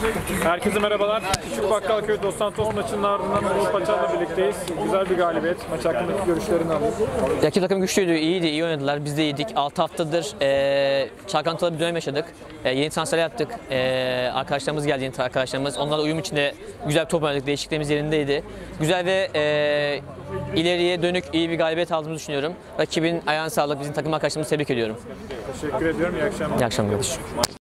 Herkese merhabalar. Küçük Bakkalköy Dos Santos maçının ardından Uğur Paçal'la birlikteyiz. Güzel bir galibiyet. Maç hakkındaki görüşlerini alayım. Rakip takım güçlüydü, iyiydi, iyi oynadılar. Biz de iyiydik. 6 haftadır çalkantılı bir dönem yaşadık. Yeni transfer yaptık. Arkadaşlarımız geldi, yeni arkadaşlarımız. Onlarla uyum içinde güzel bir top oynadık. Değişikliklerimiz yerindeydi. Güzel ve ileriye dönük iyi bir galibiyet aldığımızı düşünüyorum. Rakibin ayağına sağlık. Bizim takım arkadaşlarımızı tebrik ediyorum. Teşekkür ediyorum. İyi akşamlar. İyi akşamlar.